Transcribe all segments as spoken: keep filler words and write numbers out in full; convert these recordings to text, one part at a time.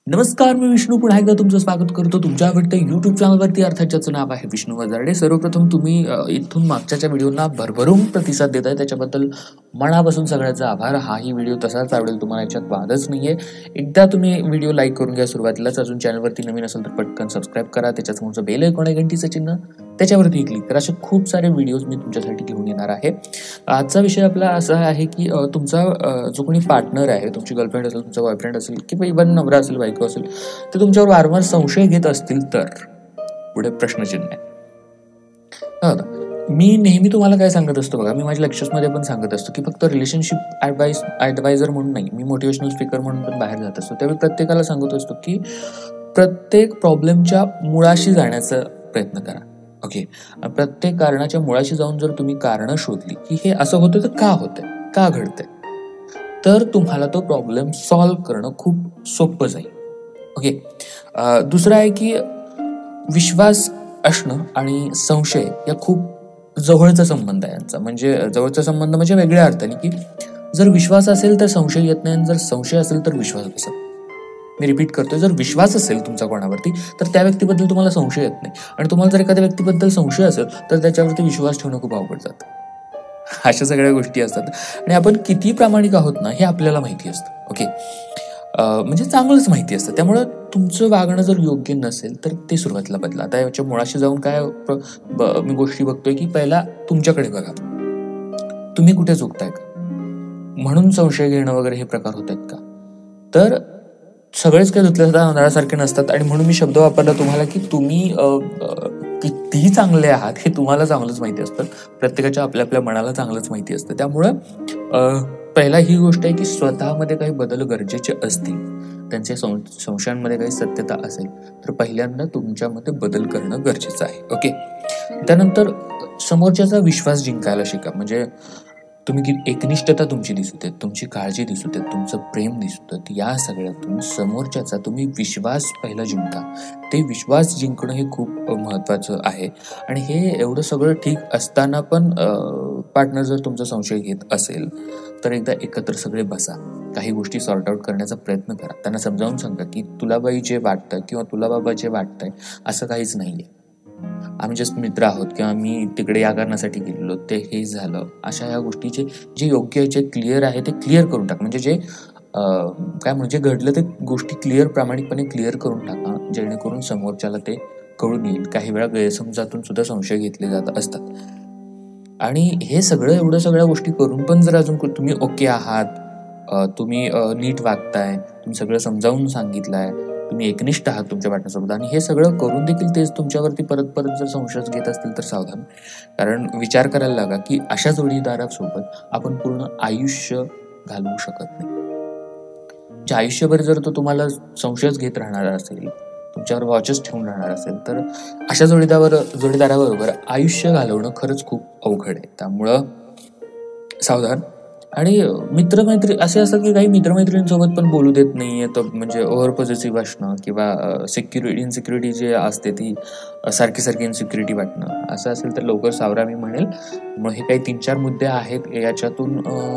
नमस्कार, मी विष्णू पुन्हा एकदा तुमचं स्वागत करतो तुमच्या आवडत्या यूट्यूब चॅनलवरती. अर्थात ज्याचं नाव आहे विष्णू वजारडे. सर्वप्रथम तुम्ही अ, इथून मागच्याच्या व्हिडिओना भरभरून प्रतिसाद देताय, त्याच्याबद्दल मनापासून सगळ्याचा आभार. हाही व्हिडिओ तसाच आवडेल तुम्हाला, याच्यात वादच नाहीये. एकदा तुम्ही व्हिडिओ लाईक करून घ्या सुरुवातीलाच. अजून चॅनलवरती नवीन असेल तर पटकन सबस्क्राईब करा. त्याच्यासमोरचं बेल आयकॉन आहे घंटीचं चिन्ह, त्याच्यावरती क्लिक करा. असे खूप सारे व्हिडिओज मी तुमच्यासाठी घेऊन येणार आहे. आजचा विषय आपला असा आहे की अ, तुमचा अ, जो कोणी पार्टनर आहे, तुमची गर्लफ्रेंड असेल, तुमचा बॉयफ्रेंड असेल किंवा इव्हन नवरा असेल, बायको असेल, ते तुमच्यावर वारंवार संशय घेत असतील तर पुढे प्रश्नचिन्ह आहे. बघा, मी नेहमी तुम्हाला काय सांगत असतो बघा, मी माझ्या लेक्चर्समध्ये पण सांगत असतो की फक्त रिलेशनशिप ॲडवाइस ॲडवायझर म्हणून नाही, मी मोटिवेशनल स्पीकर म्हणून पण बाहेर जात असतो. त्यावेळी प्रत्येकाला सांगत असतो की प्रत्येक प्रॉब्लेमच्या मुळाशी जाण्याचा प्रयत्न करा. ओके, प्रत्येक कारणाच्या मुळाशी जाऊन जर तुम्ही कारणं शोधली की हे असं होतं तर का होतंय, का घडतंय, तर तुम्हाला तो प्रॉब्लेम सॉल्व्ह करणं खूप सोपं जाईल. ओके, दुसरं आहे की विश्वास असणं आणि संशय या खूप जवळचा संबंध आहे यांचा. म्हणजे जवळचा संबंध म्हणजे वेगळ्या अर्थाने की जर विश्वास असेल तर संशय येत नाही, आणि जर संशय असेल तर विश्वास बसत. मी रिपीट करतोय, जर विश्वास असेल तुमचा कोणावरती तर त्या व्यक्तीबद्दल तुम्हाला संशय येत नाही, आणि तुम्हाला जर एखाद्या व्यक्तीबद्दल संशय असेल तर त्याच्यावरती विश्वास ठेवणं खूप अवघड जातं. अशा सगळ्या गोष्टी असतात, आणि आपण किती प्रामाणिक आहोत ना हे आपल्याला माहिती असतं. ओके, म्हणजे चांगलंच माहिती असतं. त्यामुळं तुमचं वागणं जर योग्य नसेल तर ते सुरुवातीला बदला. आता याच्या मुळाशी जाऊन काय मी गोष्टी बघतोय की पहिला तुमच्याकडे बघा, तुम्ही कुठे चुकताय का, म्हणून संशय घेणं वगैरे हे प्रकार होत आहेत का. तर सगळेच काही धुतल्या तांदळासारखे नसतात, आणि म्हणून मी शब्द वापरला तुम्हाला की तुम्ही कितीही चांगले आहात हे तुम्हाला चांगलंच माहिती असतं. प्रत्येकाच्या आपल्या आपल्या मनाला चांगलंच माहिती असतं. त्यामुळं पहिला ही गोष्ट आहे की स्वतःमध्ये काही बदल गरजेचे असतील, त्यांच्या संशयांमध्ये काही सत्यता असेल तर पहिल्यांदा तुमच्यामध्ये बदल करणं गरजेचं आहे. ओके, त्यानंतर समोरच्याचा विश्वास जिंकायला शिका. म्हणजे तुम्ही की एकनिष्ठता तुमची दिसू देत, तुमची काळजी दिसू देत, तुमचं प्रेम दिसू देत, या सगळ्यातून समोरच्याचा तुम्ही विश्वास पहिला जिंका. ते विश्वास जिंकणं हे खूप महत्त्वाचं आहे. आणि हे एवढं सगळं ठीक असताना पण पार्टनर जर तुमचा संशय घेत असेल तर एकदा एकत्र सगळे बसा, काही गोष्टी सॉर्ट आउट करण्याचा प्रयत्न करा. त्यांना समजावून सांगा की तुला बाई जे वाटतं किंवा तुला बाबा जे वाटतंय असं काहीच नाहीये, आम्ही जस्ट मित्र आहोत, किंवा मी तिकडे या कारणासाठी गेलेलो, ते हे झालं. अशा या गोष्टीचे जे योग्य आहे, जे क्लिअर आहे ते क्लिअर करून टाका. म्हणजे जे काय म्हणजे घडलं ते गोष्टी क्लिअर, प्रामाणिकपणे क्लिअर करून टाका, जेणेकरून समोरच्याला ते कळून येईल. काही वेळा गैरसमजातून सुद्धा संशय घेतले जात असतात, आणि हे सगळं एवढं सगळ्या गोष्टी करून पण जर अजून तुम्ही ओके आहात, तुम्ही नीट वागताय, तुम्ही सगळं समजावून सांगितलंय, तुम्ही एकनिष्ठ आहात तुमच्या पार्टनरसोबत, आणि हे सगळं करून देखील तेच तुमच्यावरती परत परत जर संशय घेत असतील तर सावधान. कारण विचार करायला लागा की अशा जोडीदारासोबत आपण पूर्ण आयुष्य घालवू शकत नाही. जे आयुष्यभर जर तो तुम्हाला संशयच घेत राहणार असेल, तुमच्यावर वॉचेस ठेवून राहणार असेल, तर अशा जोडीदारावर जोडीदाराबरोबर आयुष्य घालवणं खरंच खूप अवघड आहे. त्यामुळं सावधान. आणि मित्रमैत्री असे असतात की काही मित्रमैत्रिणींसोबत पण बोलू देत नाहीये, तर म्हणजे ओव्हर पॉझिटिव्ह असणं, किंवा सिक्युरिटी इनसिक्युरिटी जे असते ती सारखी सारखी इनसिक्युरिटी वाटणं, असं असेल तर लवकर सावरा, मी म्हणेल. मग हे काही तीन चार मुद्दे आहेत, याच्यातून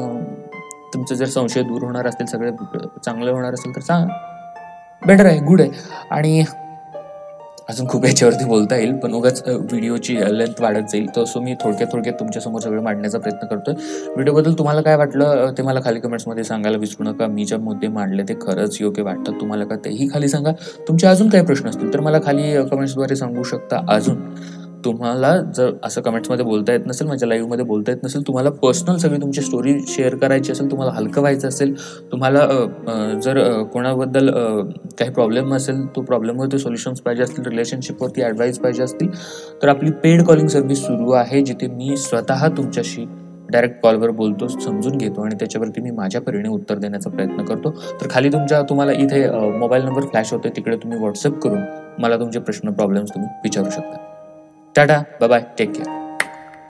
तुमचे जर संशय दूर होणार असतील, सगळे चांगले होणार असेल तर सांग, बेटर आहे, गुड आहे. आणि अजून खूप याच्यावरती बोलता येईल, पण उगाच व्हिडिओची लेंथ वाढत जाईल, तसं मी थोडक्यात थोडक्यात तुमच्यासमोर सगळं मांडण्याचा प्रयत्न करतोय. व्हिडिओबद्दल तुम्हाला काय वाटलं ते मला खाली कमेंट्समध्ये सांगायला विसरू नका. मी जे मुद्दे मांडले ते खरंच योग्य वाटतात तुम्हाला का, तेही खाली सांगा. तुमचे अजून काही प्रश्न असतील तर मला खाली कमेंट्सद्वारे सांगू शकता. अजून तुम्हाला जर असं कमेंट्समध्ये बोलता येत नसेल, माझ्या लाईव्हमध्ये बोलता येत नसेल, तुम्हाला पर्सनल सगळी तुमची स्टोरी शेअर करायची असेल, तुम्हाला हलकं व्हायचं असेल, तुम्हाला जर कोणाबद्दल काही प्रॉब्लेम असेल, तो प्रॉब्लेमवरती सोल्युशन्स पाहिजे असतील, रिलेशनशिपवरती ॲडवाईस पाहिजे असतील, तर आपली पेड कॉलिंग सर्व्हिस सुरू आहे, जिथे मी स्वतः तुमच्याशी डायरेक्ट कॉलवर बोलतो, समजून घेतो, आणि त्याच्यावरती मी माझ्या परीने उत्तर देण्याचा प्रयत्न करतो. तर खाली तुमच्या तुम्हाला इथे मोबाईल नंबर फ्लॅश होतोय, तिकडे तुम्ही व्हॉट्सअप करून मला तुमचे प्रश्न, प्रॉब्लेम्स तुम्ही विचारू शकता. Ta ta, bye bye, take care.